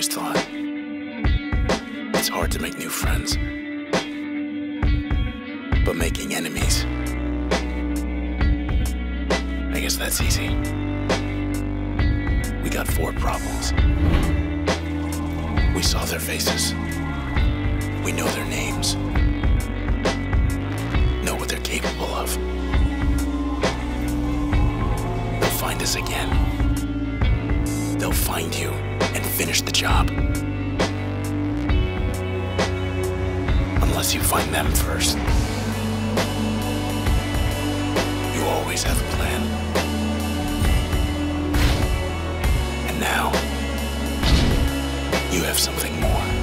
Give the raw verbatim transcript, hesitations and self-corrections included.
always thought it's hard to make new friends, but making enemies, I guess that's easy. We got four problems. We saw their faces. We know their names. Know what they're capable of. They'll find us again. They'll find you and finish the job. Unless you find them first. You always have a plan. And now, you have something more.